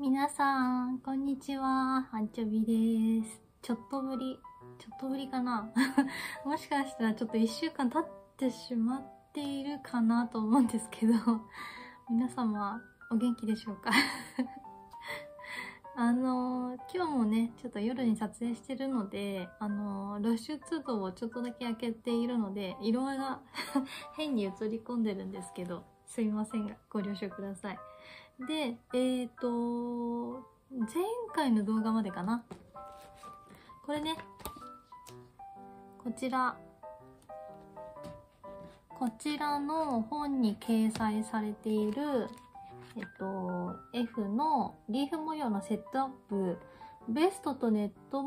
皆さん、こんにちは。アンチョビです。ちょっとぶりかなもしかしたらちょっと1週間経ってしまっているかなと思うんですけど、皆様、お元気でしょうか今日もね、ちょっと夜に撮影してるので、露出度をちょっとだけ開けているので、色合いが変に映り込んでるんですけど、すいませんが、ご了承ください。で、前回の動画までかな。これね、こちらの本に掲載されている、F のリーフ模様のセットアップ、ベストとセット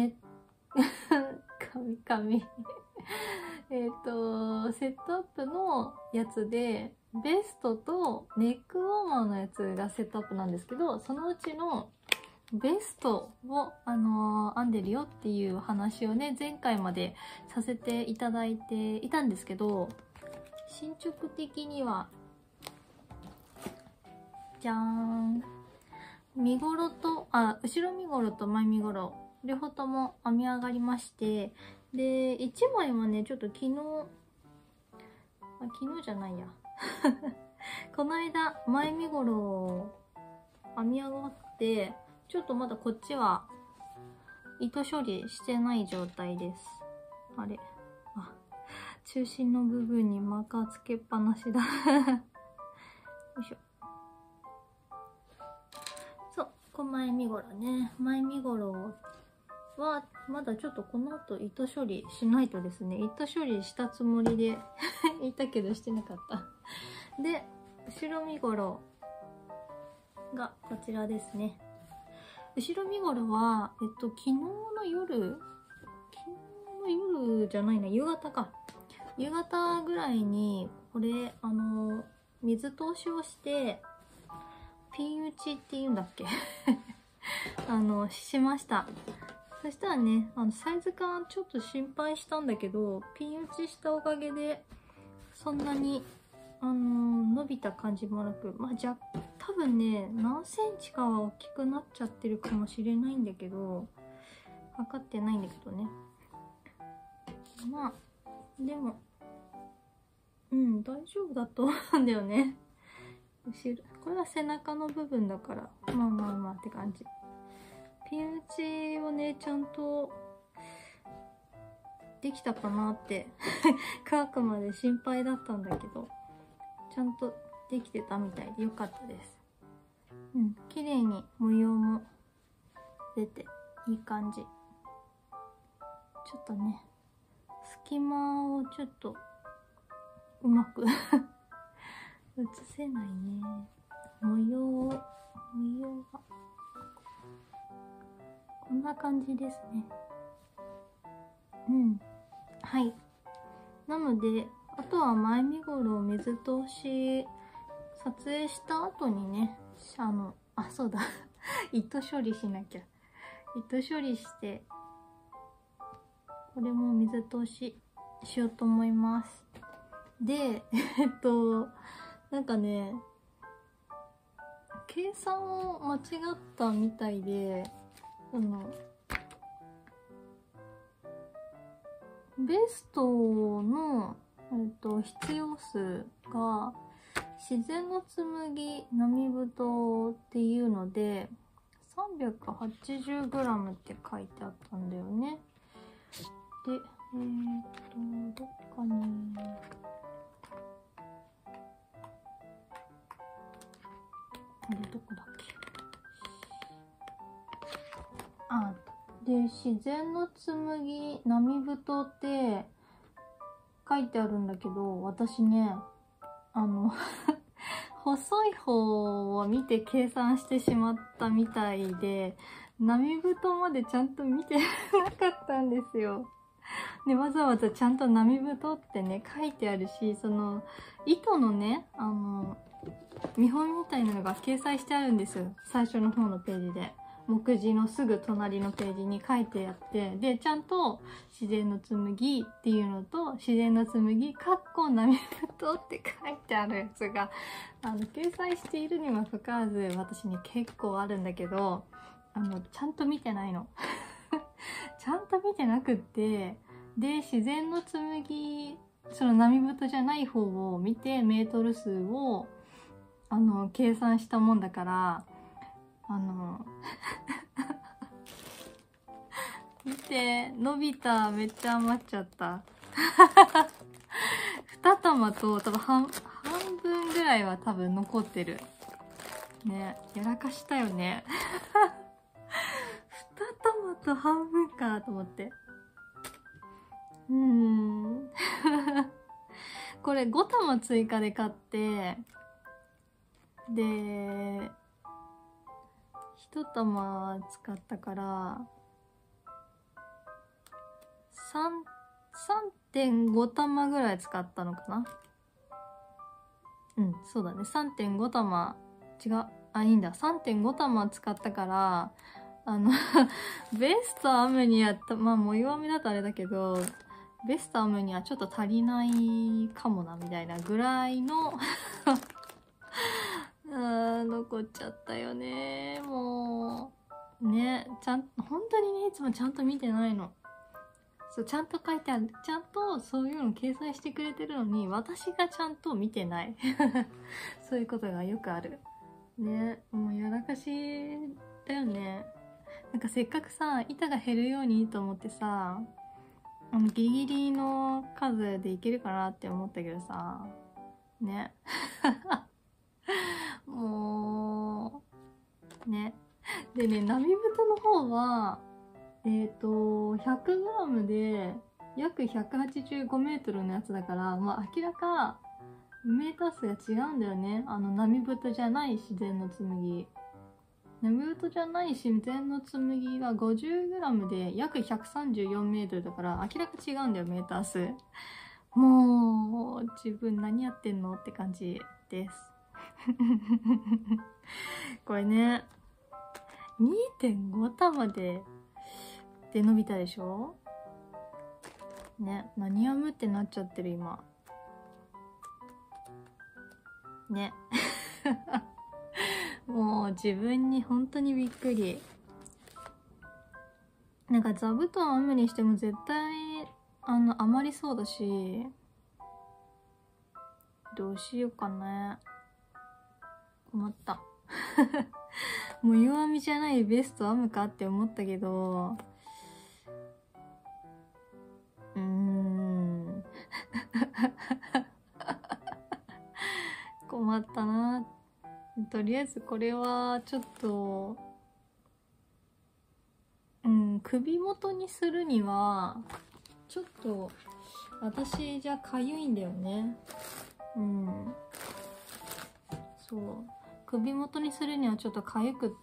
アップのやつで、ベストとネックウォーマーのやつがセットアップなんですけど、そのうちのベストを、編んでるよっていう話をね、前回までさせていただいていたんですけど、進捗的には、じゃーん。身ごろと、後ろ身ごろと前身ごろ、両方とも編み上がりまして、で、1枚はね、ちょっと昨日じゃないや。この間、前身ごろ編み上がって、ちょっとまだこっちは糸処理してない状態です。あれ？中心の部分にマーカーつけっぱなしだ。よいしょ。そう、前身ごろね。前身ごろは、まだちょっとこの後糸処理しないとですね、糸処理したつもりでいたけどしてなかった。で、後ろ身ごろがこちらですね。後ろ身ごろは、昨日の夜じゃないな、夕方か。夕方ぐらいに、これ、水通しをして、ピン打ちって言うんだっけしました。そしたらね、サイズ感ちょっと心配したんだけど、ピン打ちしたおかげで、そんなに、伸びた感じもなく、多分ね、何センチかは大きくなっちゃってるかもしれないんだけど、測ってないんだけどね。でも、大丈夫だと思うんだよね。後ろ、これは背中の部分だから、まあって感じ。ピン打ちをね、ちゃんとできたかなって乾くまで心配だったんだけど、ちゃんとできてたみたいでよかったです。綺麗に模様も出ていい感じ。ちょっとね、隙間をちょっとうまく映せないね。模様がこんな感じですね。はい。なので、あとは前身ごろを水通し撮影した後にね、そうだ。糸処理しなきゃ。糸処理して、これも水通ししようと思います。で、なんかね、計算を間違ったみたいで、ベストの、必要数が、自然の紬並太っていうので、380g って書いてあったんだよね。で、どっかに、どこだっけ。で、自然の紬並太って書いてあるんだけど、私ね、細い方を見て計算してしまったみたいで、並太までちゃんと見てなかったんですよ。で、わざわざちゃんと並太ってね、書いてあるし、その、糸のね、見本みたいなのが掲載してあるんですよ。最初の方のページで。目次のすぐ隣のページに書いてあって、で、ちゃんと自然の紬っていうのと、自然の紬、並トって書いてあるやつが、掲載しているにもかかわらず、私に結構あるんだけど、ちゃんと見てないの。ちゃんと見てなくって、で、自然の紬、その波太じゃない方を見て、メートル数を、計算したもんだから、見て、のび太めっちゃ余っちゃった。2玉と多分半分ぐらいは多分残ってる。ね、やらかしたよね。2玉と半分かと思って。これ5玉追加で買って、で、1玉使ったから、3.5 玉ぐらい使ったのかな。うん、そうだね。3.5 玉、違う。いいんだ。3.5 玉使ったから、ベストアムには、まあ、もう弱めだとあれだけど、ベストアムにはちょっと足りないかもな、みたいなぐらいの、残っちゃったよね。もう、ね、本当にね、いつもちゃんと見てないの。そう、ちゃんと書いてある。ちゃんとそういうの掲載してくれてるのに、私がちゃんと見てない。そういうことがよくある。ね、もうやらかしだよね。なんかせっかくさ、板が減るようにと思ってさ、ギリギリの数でいけるかなって思ったけどさ、ね。もう、ね。でね、波太の方は、100g で約185メートルのやつだから、まあ明らかメーター数が違うんだよね。波太じゃない自然の紬。波太じゃない自然の紬は 50g で約134メートルだから明らか違うんだよ、メーター数。もう、自分何やってんのって感じです。これね、2.5 玉で伸びたでしょね、何やむってなっちゃってる今。ね。もう自分に本当にびっくり。なんか座布団編むにしても絶対、余りそうだし、どうしようかね。困った。もう弱みじゃないベスト編むかって思ったけど、困ったな。とりあえずこれはちょっと、首元にするには、ちょっと、私じゃかゆいんだよね。そう。首元にするにはちょっとかゆくって、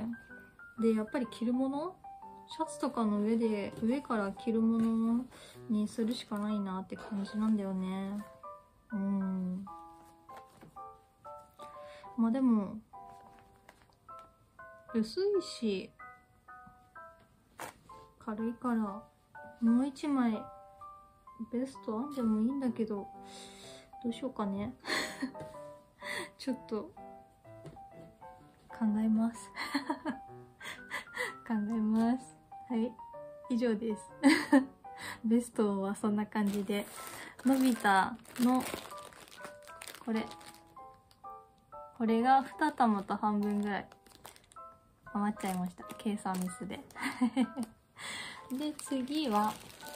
で、やっぱり着るものシャツとかの上から着るものにするしかないなって感じなんだよね。まあでも、薄いし、軽いから、もう一枚、ベスト編んでもいいんだけど、どうしようかね。ちょっと、考えます。考えます。はい。以上です。ベストはそんな感じで、のび太の、これが2玉と半分ぐらい余っちゃいました。計算ミスで。で、次は、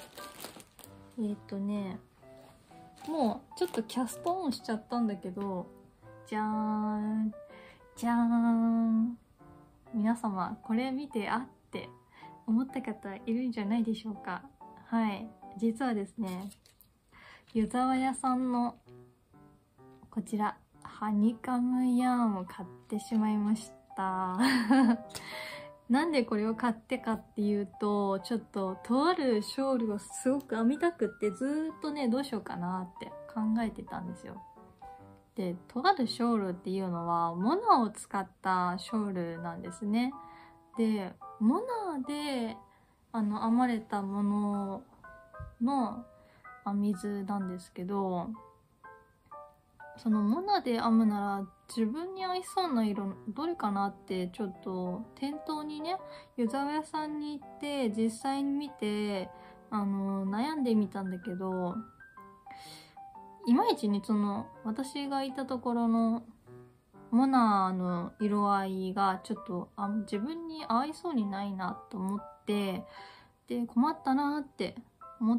もうちょっとキャストオンしちゃったんだけど、じゃーん。じゃーん。皆様、これ見て、って思った方いるんじゃないでしょうか。はい。実はですね、湯沢屋さんの、こちら、ハニカムヤーンを買ってしまいました。なんでこれを買ってかっていうと、ちょっと、とあるショールをすごく編みたくって、ずーっとね、どうしようかなって考えてたんですよ。で、とあるショールっていうのは、モナを使ったショールなんですね。で、モナで、編まれたものの編み図なんですけど、 そのモナで編むなら自分に合いそうな色どれかなってちょっと店頭にね、湯沢屋さんに行って実際に見て悩んでみたんだけど、いまいちね、その私がいたところのモナの色合いがちょっと自分に合いそうにないなと思って、で困ったなって思って、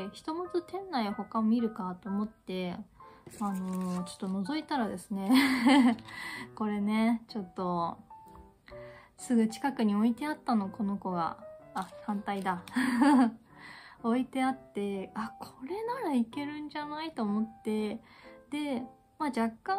ひとまず店内他見るかと思ってちょっと覗いたらですねこれね、ちょっとすぐ近くに置いてあったの、この子が。あ、反対だ置いてあって、あ、これならいけるんじゃないと思って、で、まあ、若干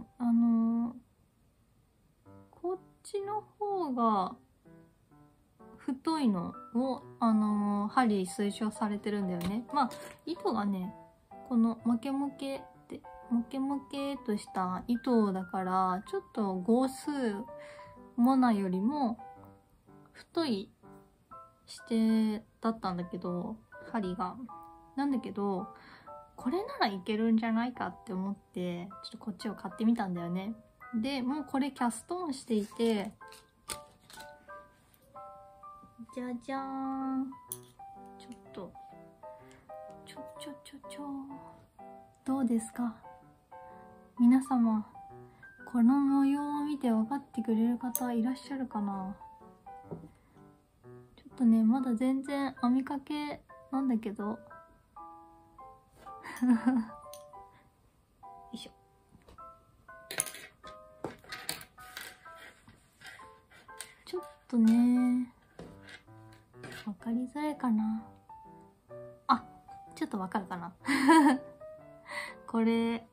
こっちの方が太いのを針推奨されてるんだよね。まあ糸がね、このモケモケとした糸だから、ちょっと号数モナよりも太い指定だったんだけど、針がなんだけど、これならいけるんじゃないかって思って、ちょっとこっちを買ってみたんだよね。でもうこれキャストオンしていて、じゃじゃーん。どうですか皆様。この模様を見て分かってくれる方いらっしゃるかな。ちょっとね、まだ全然編みかけなんだけどよいしょ。ちょっとね、分かりづらいかな。あ、ちょっと分かるかなこれ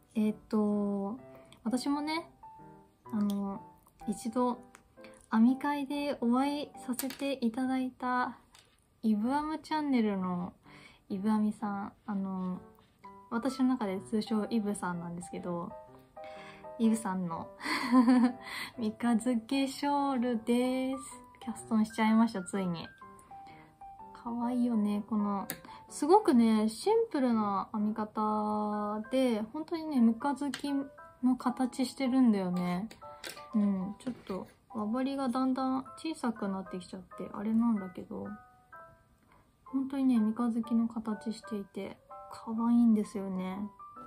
私もね、一度編み会でお会いさせていただいたイブアムチャンネルのイブアミさん、私の中で通称イブさんなんですけど、イブさんの三日月ショールです。キャストンしちゃいました、ついに。かわいいよね、このすごくねシンプルな編み方で、本当にね三日月の形してるんだよね。ちょっと輪針がだんだん小さくなってきちゃってあれなんだけど、本当にね三日月の形していて可愛いんですよね。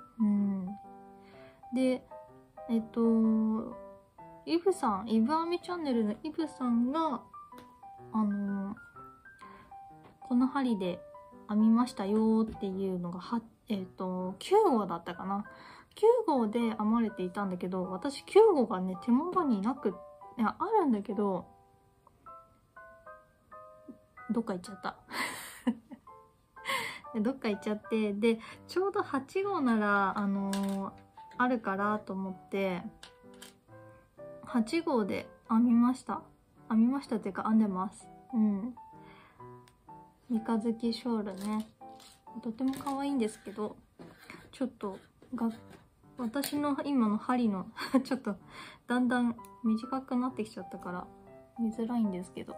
でイブさん、イブ編みチャンネルのイブさんがこの針で編みましたよっていうのが9号だったかな。9号で編まれていたんだけど、私9号がね手元になく、いやあるんだけどどっか行っちゃったどっか行っちゃって、でちょうど8号ならあるからと思って8号で編みましたっていうか編んでます。三日月ショールね、とても可愛いんですけど、ちょっと私の今の針のちょっとだんだん短くなってきちゃったから見づらいんですけど、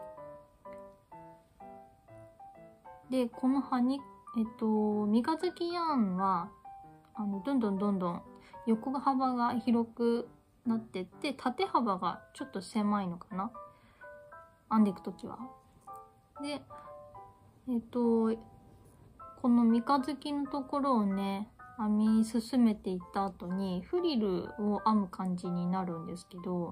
でこの三日月ヤーンはどんどん横幅が広くなってって、縦幅がちょっと狭いのかな、編んでいくときは。でこの三日月のところをね編み進めていった後にフリルを編む感じになるんですけど、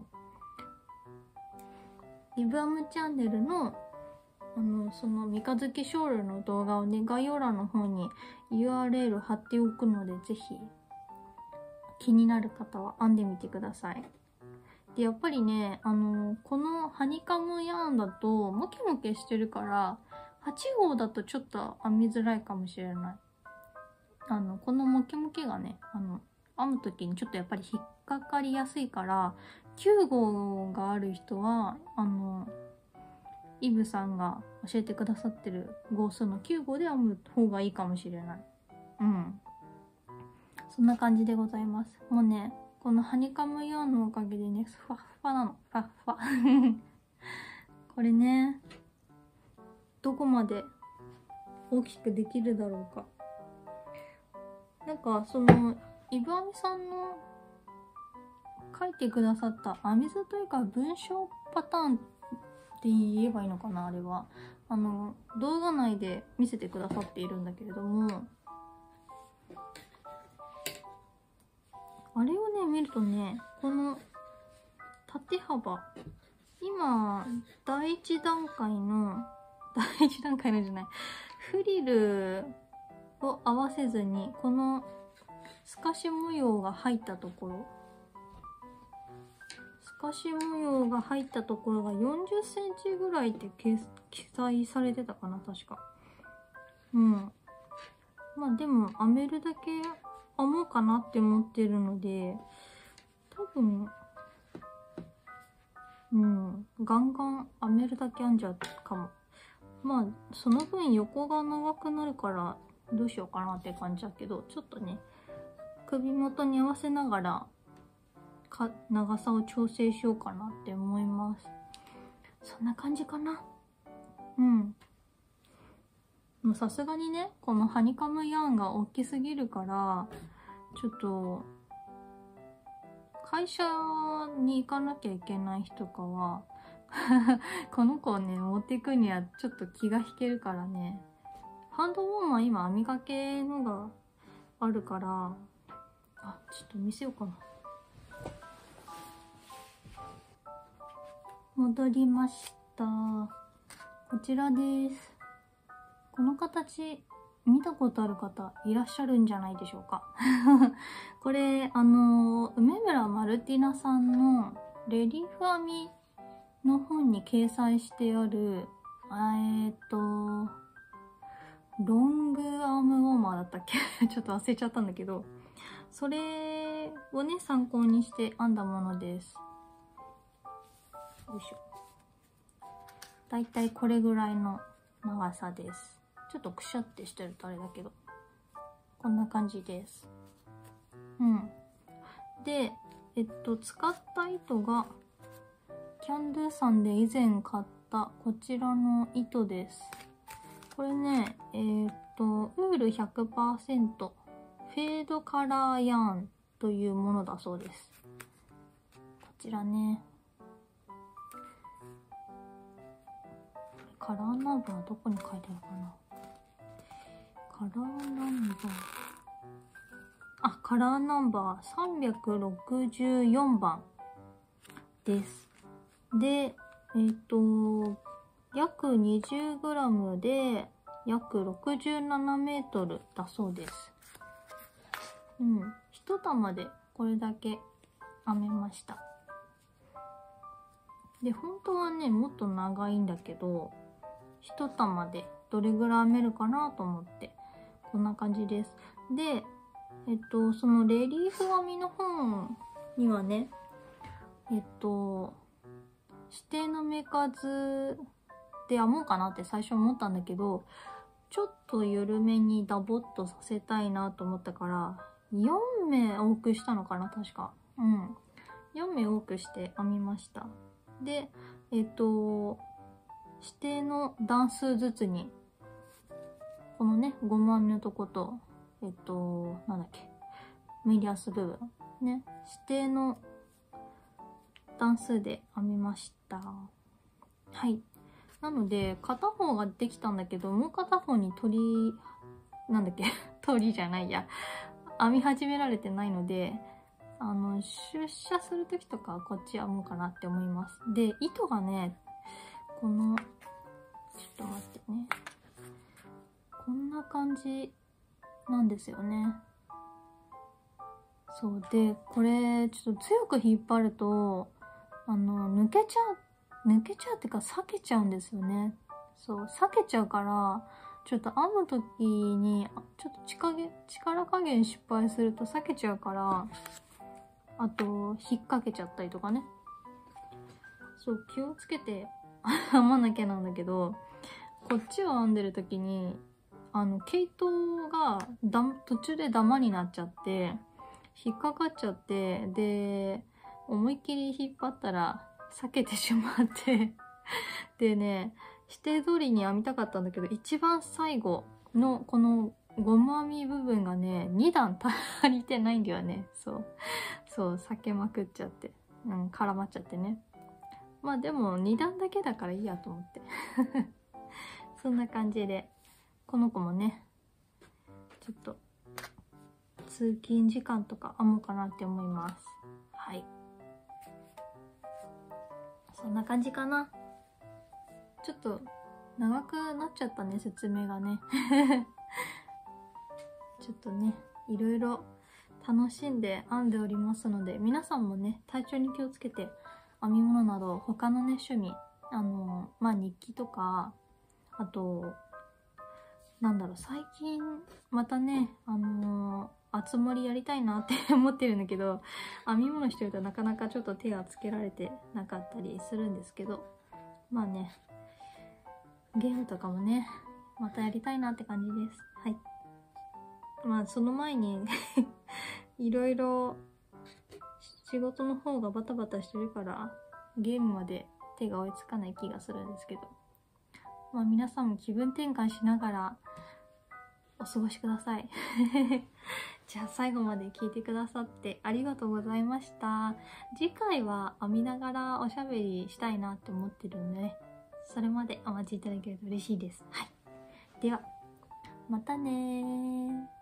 イブアムチャンネルのその三日月ショールの動画をね概要欄の方に URL 貼っておくので、ぜひ気になる方は編んでみてください。でやっぱりねこのハニカムヤーンだとモケモケしてるから8号だとちょっと編みづらいかもしれない。このモケモケがね編む時にちょっとやっぱり引っかかりやすいから、9号がある人はイブさんが教えてくださってる号数の9号で編む方がいいかもしれない。そんな感じでございます。もうねこのハニカムヤーンのおかげでねふわっふわなの、ふわっふわこれねどこまで大きくできるだろうか。なんかそのイブアミさんの書いてくださった編み図というか文章パターンって言えばいいのかな、あれは。動画内で見せてくださっているんだけれども、あれをね、見るとね、この縦幅、今、第一段階のじゃない、フリルを合わせずに、この透かし模様が入ったところ、透かし模様が入ったところが40センチぐらいって記載されてたかな、確か。うん。まあでも、編めるだけ編もうかなって思ってるので、多分、ガンガン編めるだけ編んじゃうかも。まあ、その分横が長くなるから、どうしようかなって感じだけど、ちょっとね、首元に合わせながら、長さを調整しようかなって思います。そんな感じかな。うん。もうさすがにね、このハニカムヤーンが大きすぎるから、ちょっと、会社に行かなきゃいけない日とかは、この子をね、持っていくにはちょっと気が引けるからね。ハンドウォーマー今編みかけのがあるから、ちょっと見せようかな。戻りました。こちらです。この形、見たことある方いらっしゃるんじゃないでしょうか。これ、梅村マルティナさんのレリーフ編みの本に掲載してある、ロングアームウォーマーだったっけちょっと忘れちゃったんだけど、それをね、参考にして編んだものです。よいしょ。だいたいこれぐらいの長さです。ちょっとくしゃってしてるとあれだけど、こんな感じです。うん。で、使った糸が、キャンドゥさんで以前買ったこちらの糸です。これね、ウール 100%、フェードカラーヤーンというものだそうです。こちらね。カラーナンバーどこに書いてあるかな。カラーナンバー。カラーナンバー364番です。で、約 20g で約67メートルだそうです。うん。一玉でこれだけ編めました。で、本当はね、もっと長いんだけど、一玉でどれぐらい編めるかなと思って、こんな感じです。で、そのレリーフ編みの本にはね、指定の目数で編もうかなって最初思ったんだけど、ちょっと緩めにダボっとさせたいなと思ったから、4目多くしたのかな、確か。うん。4目多くして編みました。で、指定の段数ずつに、このね、5番目のとこと、なんだっけ、メリアス部分。ね、指定の段数で編みました。はい。なので、片方ができたんだけど、もう片方になんだっけ鳥じゃないや。編み始められてないので、出社するときとかはこっち編もうかなって思います。で、糸がね、この、ちょっと待ってね。こんな感じなんですよね。そうで、これ、ちょっと強く引っ張ると、抜けちゃうっていうか、裂けちゃうんですよね。そう、裂けちゃうから、ちょっと編むときに、ちょっと力加減失敗すると裂けちゃうから、あと、引っ掛けちゃったりとかね。そう、気をつけて編まなきゃなんだけど、こっちを編んでるときに、毛糸が途中でダマになっちゃって、引っかかっちゃって、で、思いっきり引っ張ったら裂けてしまってでね、指定通りに編みたかったんだけど、一番最後のこのゴム編み部分がね、2段足りてないんだよね。そう避けまくっちゃって、絡まっちゃってね。まあでも2段だけだからいいやと思ってそんな感じで、この子もねちょっと通勤時間とか編もうかなって思います。はい、そんな感じかな。ちょっと長くなっちゃったね、説明がねちょっとね、いろいろ楽しんで編んでおりますので、皆さんもね、体調に気をつけて、編み物など他のね、趣味、まあ日記とか、あと、なんだろう、最近またね、厚盛りやりたいなって思ってるんだけど、編み物してるとなかなかちょっと手がつけられてなかったりするんですけど、まあね、ゲームとかもね、またやりたいなって感じです。はい。まあその前にいろいろ仕事の方がバタバタしてるからゲームまで手が追いつかない気がするんですけど、まあ皆さんも気分転換しながらお過ごしくださいじゃあ最後まで聞いてくださってありがとうございました。次回は編みながらおしゃべりしたいなって思ってるんでね、それまでお待ちいただけると嬉しいです。はい。では、またねー。